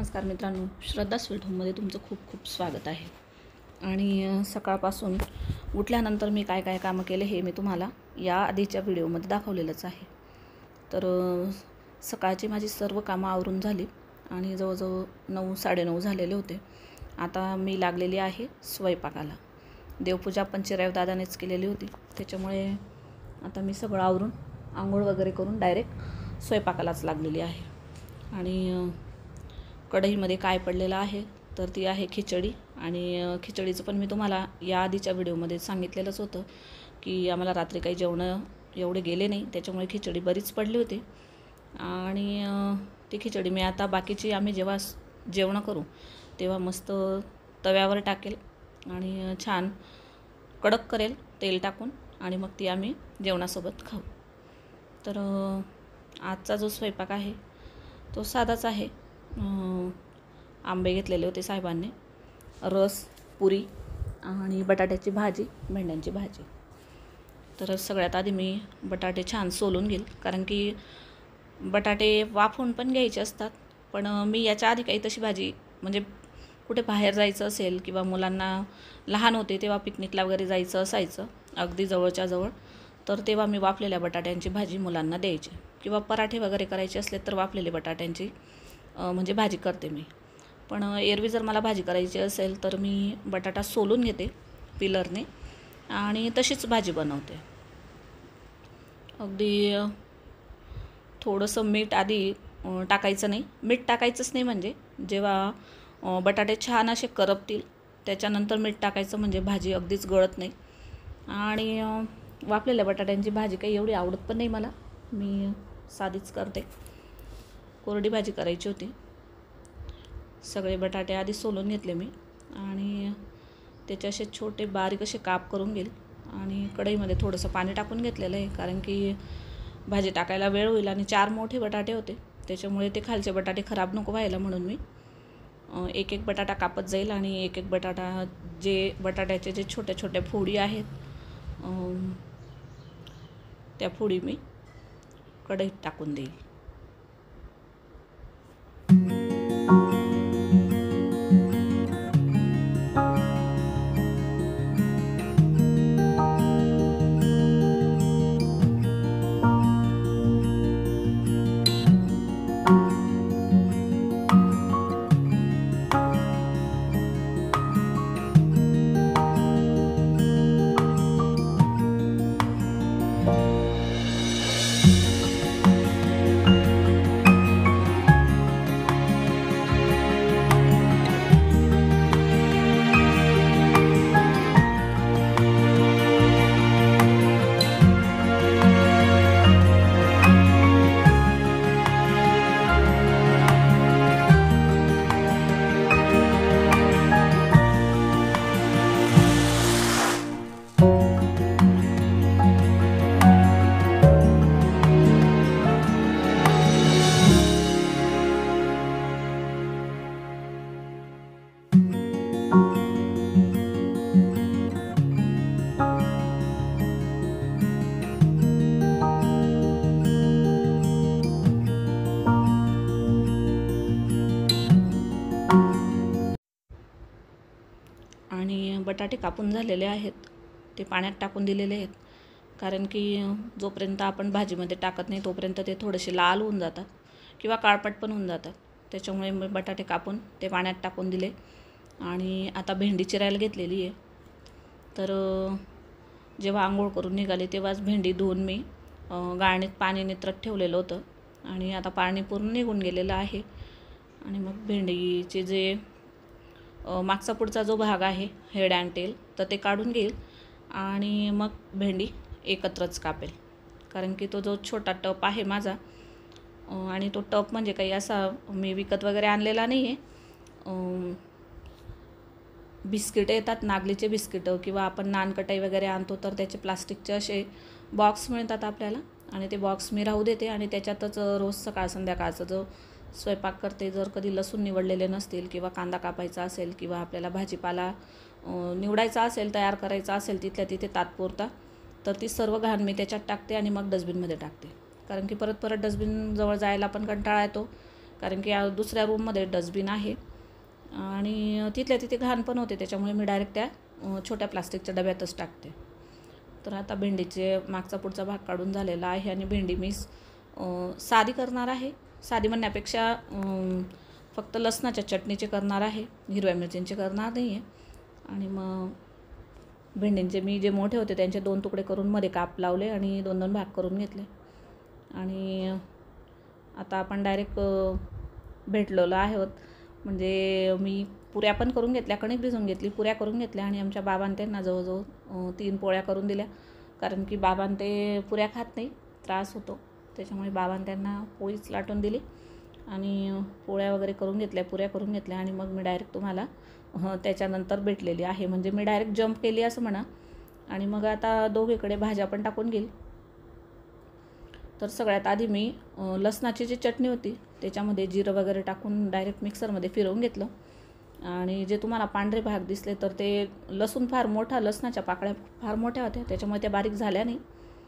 नमस्कार मित्रांनो, श्रद्धा स्वीट होममध्ये तुमचं खूप खूप स्वागत आहे। आणि सकाळपासून उठल्यानंतर मी काय काय कामं केले हे मी तुम्हाला या आधीच्या व्हिडिओमध्ये दाखवलेलंच आहे। तर सकाळची माझी सर्व कामं आवरून झाली आणि जवळजवळ 9-9:30 झालेले होते। आता मी लागलेली आहे स्वयंपाकाला। देवपूजा पण चिराव दादानेच केलेली होती, त्याच्यामुळे आता मी सगळं आवरून आंघोळ वगैरे करून डायरेक्ट स्वयंपाकालाच लागलेली आहे। आणि कढईमध्ये काय पडलेलं आहे तर ती आहे खिचडी। आणि खिचडीचं पण मी तुम्हाला या आधीच्या व्हिडिओमध्ये सांगितलेलंच होतं की आम्हाला रात्री काही जेवण एवढे गेले नाही, त्याच्यामुळे खिचडी बरीच पडली होती। आणि ती खिचडी मी आता बाकीची आम्ही जेव्हा जेवण करू तेव्हा मस्त तव्यावर टाकेल आणि छान कडक करेल तेल टाकून, आणि मग ती आम्ही जेवणासोबत खाऊ। तर आजचा जो स्वयंपाक आहे तो साधाच आहे। आंबे घेतलेले होते साहेबांनी, रस, पुरी आणि बटाट्याची भाजी, भेंड्यांची भाजी। तर सगळ्यात आधी मी बटाटे छान सोलून घेईल, कारण की बटाटे वाफवून पण घ्यायचे असतात। पण मी याच्या आधी काही तशी भाजी म्हणजे कुठे बाहेर जायचं असेल किंवा मुलांना लहान होते तेव्हा पिकनिकला वगैरे जायचं असायचं अगदी जवळच्या जवळ, तर तेव्हा मी वाफलेल्या बटाट्यांची भाजी मुलांना द्यायची, किंवा पराठे वगैरे करायचे असले तर वाफलेले बटाट्यांची म्हणजे भाजी करते मी। पण एरवी जर मला भाजी करायची असेल तर मी बटाटा सोलून घेते पिलरने आणि तशीच भाजी बनवते। अगदी थोडंसं मीठ आधी टाकायचं नाही, मीठ टाकायचंच नाही, म्हणजे जेव्हा बटाटे छान असे करपतील त्याच्यानंतर मीठ टाकायचं, म्हणजे भाजी अगदीच गळत नाही। आणि वाफलेल्या बटाट्यांची भाजी काही एवढी आवडत पण नाही मला, मी साधीच करते। कोरडी भाजी करायची होती। सगळे बटाटे आधी सोलून घेतले मी आणि त्याचे असे छोटे बारीक असे काप करून घेईल। आणि कढईमध्ये थोडंसं पाणी टाकून घेतलेलं आहे, कारण की भाजी टाकायला वेळ होईल आणि 4 मोठे बटाटे होते, त्याच्यामुळे ते खालचे बटाटे खराब नको व्हायला म्हणून मी एक एक बटाटा कापत जाईल आणि एक एक बटाटा जे बटाट्याचे जे छोट्या छोट्या फोडी आहेत त्या फोडी मी कढईत टाकून देईल। आणि बटाटे कापून झालेले आहेत ते पाण्यात टाकून दिलेले आहेत, कारण की जोपर्यंत आपण भाजीमध्ये टाकत नाही तोपर्यंत ते थोडेसे लाल होऊन जातात किंवा काळपट पण होऊन जातात, त्याच्यामुळे मी बटाटे कापून ते पाण्यात टाकून दिले। आणि आता भेंडी चिरायला घेतलेली आहे। तर जेव्हा आंघोळ करून निघाले तेव्हाच भेंडी धुवून मी गाळणीत पाणी नितरत ठेवलेलं होतं, आणि आता पाणी पूर्ण निघून गेलेलं आहे। आणि मग भेंडीचे जे मागचा पुढचा जो भाग आहे हेड अँड टेल तर ते काढून घेईल आणि मग भेंडी एकत्रच कापेल, कारण की तो जो छोटा टप आहे माझा, आणि तो टप म्हणजे काही असा मी विकत वगैरे आणलेला नाही आहे। बिस्किटं येतात, नागलीचे बिस्किटं, किंवा आपण नानकटाई वगैरे आणतो तर त्याचे प्लास्टिकचे असे बॉक्स मिळतात आपल्याला, आणि ते बॉक्स मी राहू देते आणि त्याच्यातच रोज सकाळ संध्याकाळचा जो स्वयंपाक करते। जर कधी लसूण निवडलेले नसतील किंवा कांदा कापायचा असेल किंवा आपल्याला भाजीपाला निवडायचा असेल, तयार करायचा असेल तिथल्या तिथे तात्पुरता, तर ती सर्व घाण मी त्याच्यात टाकते आणि मग डस्टबिनमध्ये टाकते, कारण की परत परत डस्टबिनजवळ जायला पण कंटाळा येतो, कारण की दुसऱ्या रूममध्ये डस्टबिन आहे आणि तिथल्या तिथे घाण पण होते, त्याच्यामुळे मी डायरेक्ट त्या छोट्या प्लास्टिकच्या डब्यातच टाकते. तर आता भेंडीचे मागचा पुढचा भाग काढून झालेला आहे आणि भेंडी मी साधी करणार आहे. साधी म्हणण्यापेक्षा फक्त लसणाच्या चटणीचे करणार आहे, हिरव्या मिरचींचे करणार नाही आहे. आणि मग भेंडींचे मी जे मोठे होते त्यांचे 2 तुकडे करून मध्ये काप लावले आणि 2-2 भाग करून घेतले. आणि आता आपण डायरेक्ट भेटलेलो आहोत. म्हणजे मी पुऱ्या पण करून घेतल्या, कणिक भिजवून घेतली, पुऱ्या करून घेतल्या आणि आमच्या बाबांनी त्यांना जवळजवळ 3 पोळ्या करून दिल्या. कारण की बाबांनी ते पुऱ्या खात नाही, त्रास होतो, त्याच्यामुळे बाबांनी त्यांना पोळीच लाटून दिली आणि पोळ्या वगैरे करून घेतल्या, पुऱ्या करून घेतल्या. आणि मग मी डायरेक्ट तुम्हाला त्याच्यानंतर भेटलेली आहे. म्हणजे मी डायरेक्ट जंप केली असं म्हणा. आणि मग आता दोघीकडे भाज्या पण टाकून घेईल. तर सगळ्यात आधी मी लसणाची जी चटणी होती त्याच्यामध्ये जिरं वगैरे टाकून डायरेक्ट मिक्सरमध्ये फिरवून घेतलं. आणि जे तुम्हाला पांढरे भाग दिसले तर ते लसूण फार मोठा, लसणाच्या पाकळ्या फार मोठ्या होत्या, त्याच्यामुळे त्या बारीक झाल्या नाही.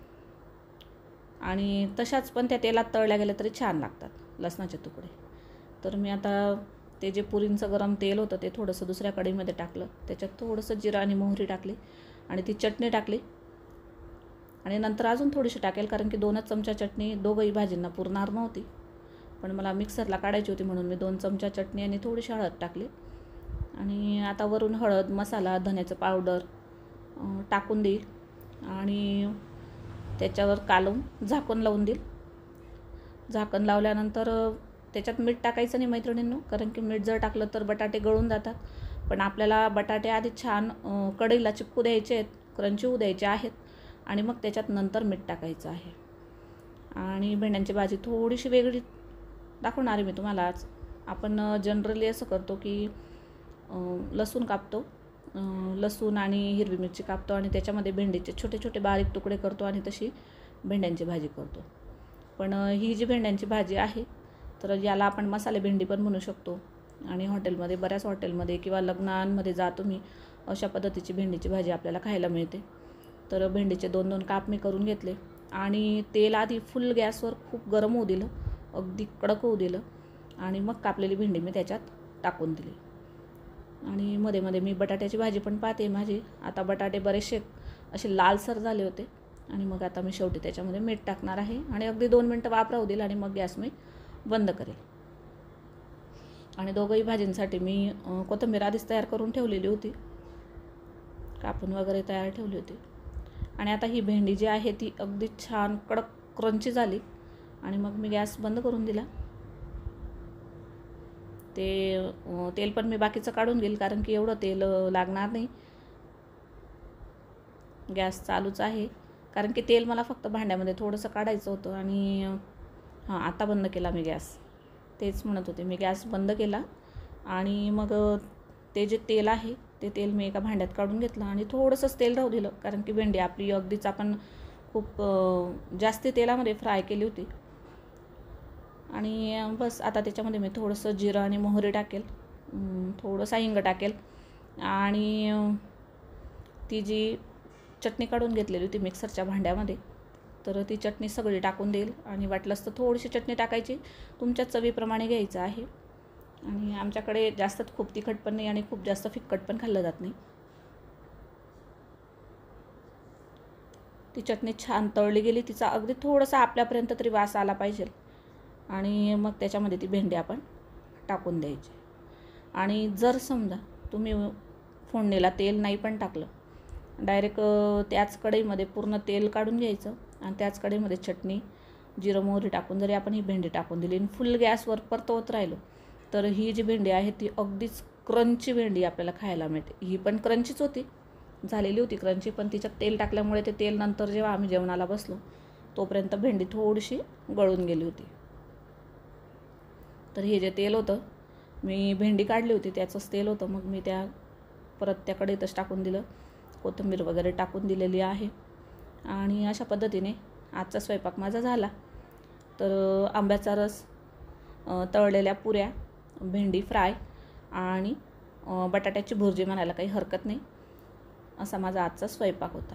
आणि तशाच पण त्या तेलात तळल्या गेल्या तरी छान लागतात लसणाचे तुकडे. तर मी आता ते जे पुरींचं गरम तेल होतं ते थोडंसं दुसऱ्या कढईमध्ये टाकलं, त्याच्यात थोडंसं जिरं आणि मोहरी टाकली आणि ती चटणी टाकली. आणि नंतर अजून थोडीशी टाकेल, कारण की 2च चमचा चटणी दोघंही भाजींना पुरणार नव्हती, पण मला मिक्सरला काढायची होती म्हणून मी 2 चमचा चटणी आणि थोडीशी हळद टाकली. आणि आता वरून हळद, मसाला, धण्याचं पावडर टाकून देईल आणि त्याच्यावर कालवून झाकण लावून देईल. झाकण लावल्यानंतर त्याच्यात मीठ टाकायचं नाही मैत्रिणींनो, कारण की मीठ जर टाकलं तर बटाटे गळून जातात. पण आपल्याला बटाटे आधी छान कढईला चिपकू द्यायचे आहेत, क्रंची होऊ द्यायचे आहेत आणि मग त्याच्यात नंतर मीठ टाकायचं आहे. आणि भेंड्यांची भाजी थोडीशी वेगळी दाखवणार आहे मी तुम्हाला आज. आपण जनरली असं करतो की लसूण कापतो, लसूण आणि हिरवी मिरची कापतो आणि त्याच्यामध्ये भेंडीचे छोटे छोटे बारीक तुकडे करतो आणि तशी भेंड्यांची भाजी करतो. पण ही जी भेंड्यांची भाजी आहे तर याला आपण मसाले भेंडी पण म्हणू शकतो. आणि हॉटेलमध्ये, बऱ्याच हॉटेलमध्ये किंवा लग्नांमध्ये जातो मी, अशा पद्धतीची भेंडीची भाजी आपल्याला खायला मिळते. तर भेंडीचे 2-2 काप मी करून घेतले आणि तेल आधी फुल गॅसवर खूप गरम होऊ दिलं, अगदी कडक होऊ दिलं आणि मग कापलेली भेंडी मी त्याच्यात टाकून दिली. आणि मध्ये मध्ये मी बटाट्याची भाजी पण पाहते माझी. आता बटाटे बरेचसे असे लालसर झाले होते आणि मग आता मी शेवटी त्याच्यामध्ये मीठ टाकणार आहे आणि अगदी 2 मिनटं वाफरावू देईल आणि मग गॅस मी बंद करेल. आणि दोघंही भाजींसाठी मी कोथिंबीर आधीच तयार करून ठेवलेली होती, कापून वगैरे तयार ठेवली होती. आणि आता ही भेंडी जी आहे ती अगदी छान कडक क्रंची झाली आणि मग मी गॅस बंद करून दिला. तेल पण मी बाकीचं काढून घेईल, कारण की एवढं तेल लागणार नाही. गॅस चालूच आहे, कारण की तेल मला फक्त भांड्यामध्ये थोडंसं काढायचं होतं. आणि आता बंद केला मी गॅस, तेच म्हणत होते. मी गॅस बंद केला आणि मग ते जे तेल आहे ते तेल मी एका भांड्यात काढून घेतलं आणि थोडंसंच तेल राहू दिलं, कारण की भेंडी आपली अगदीच आपण खूप जास्ती तेलामध्ये फ्राय केली होती. आणि बस आता त्याच्यामध्ये मी थोडंसं जिरं आणि मोहरी टाकेल, थोडंसं हिंग टाकेल आणि ती जी चटणी काढून घेतलेली होती मिक्सरच्या भांड्यामध्ये तर ती चटणी सगळी टाकून देईल. आणि वाटलंच तर थोडीशी चटणी टाकायची, तुमच्या चवीप्रमाणे घ्यायचं आहे. आणि आमच्याकडे जास्त खूप तिखट पण नाही आणि खूप जास्त फिक्कट पण खाल्लं जात नाही. ती चटणी छान तळली गेली, तिचा अगदी थोडासा आपल्यापर्यंत तरी वास आला पाहिजे. आणि मग त्याच्यामध्ये ती भेंडी आपण टाकून द्यायची. आणि जर समजा तुम्ही फोडणीला तेल नाही पण टाकलं, डायरेक्ट त्याच कढईमध्ये पूर्ण तेल काढून घ्यायचं आणि त्याच कढईमध्ये चटणी, जिरं मोहरी टाकून जरी आपण ही भेंडी टाकून दिली आणि फुल गॅसवर परतवत राहिलो तर ही जी भेंडी आहे ती अगदीच क्रंची भेंडी आपल्याला खायला मिळते. ही पण क्रंचीच होती, झालेली होती क्रंची, पण तिच्यात तेल टाकल्यामुळे ते तेल नंतर जेव्हा आम्ही जेवणाला बसलो तोपर्यंत भेंडी थोडीशी गळून गेली होती. तर हे जे तेल होतं, मी भेंडी काढली होती त्याचंच तेल होतं, मग मी परत त्या कढईतच टाकून दिलं, कोथिंबीर वगैरे टाकून दिलेली आहे. आणि अशा पद्धतीने आजचा स्वयंपाक माझा झाला. तर आंब्याचा रस, तळलेल्या पुऱ्या, भेंडी फ्राय आणि बटाट्याची भुर्जी म्हणायला काही हरकत नाही, असा माझा आजचा स्वयंपाक होता.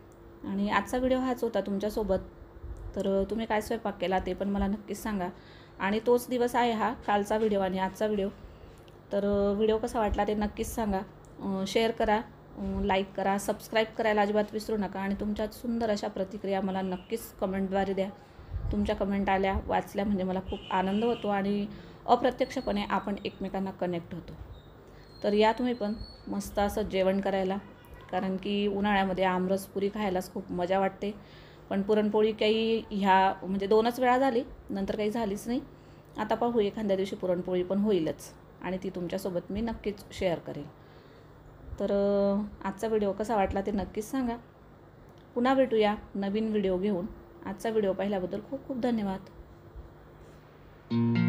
आणि आजचा व्हिडिओ हाच होता तुमच्यासोबत. तर तुम्ही काय स्वयंपाक केला ते पण मला नक्कीच सांगा. आणि तोच दिवस आहे हा, कालचा व्हिडिओ आणि आजचा व्हिडिओ. तर व्हिडिओ कसा वाटला ते नक्कीच सांगा. शेअर करा, लाईक करा, सबस्क्राईब करायला अजिबात विसरू नका. आणि तुमच्या सुंदर अशा प्रतिक्रिया मला नक्कीच कमेंटद्वारे द्या. तुमच्या कमेंट आल्या, वाचल्या म्हणजे मला खूप आनंद होतो आणि अप्रत्यक्षपणे आपण एकमेकांना कनेक्ट होतो. तर या तुम्ही पण मस्त असं जेवण करायला, कारण की उन्हाळ्यामध्ये आमरस पुरी खायलाच खूप मजा वाटते. पण पुरणपोळी काही ह्या म्हणजे 2च वेळा झाली, नंतर काही झालीच नाही. आता पाहू, एखाद्या दिवशी पुरणपोळी पण होईलच आणि ती तुमच्यासोबत मी नक्कीच शेअर करेन. तर आजचा व्हिडिओ कसा वाटला ते नक्कीच सांगा. पुन्हा भेटूया नवीन व्हिडिओ घेऊन. आजचा व्हिडिओ पाहिल्याबद्दल खूप खूप धन्यवाद.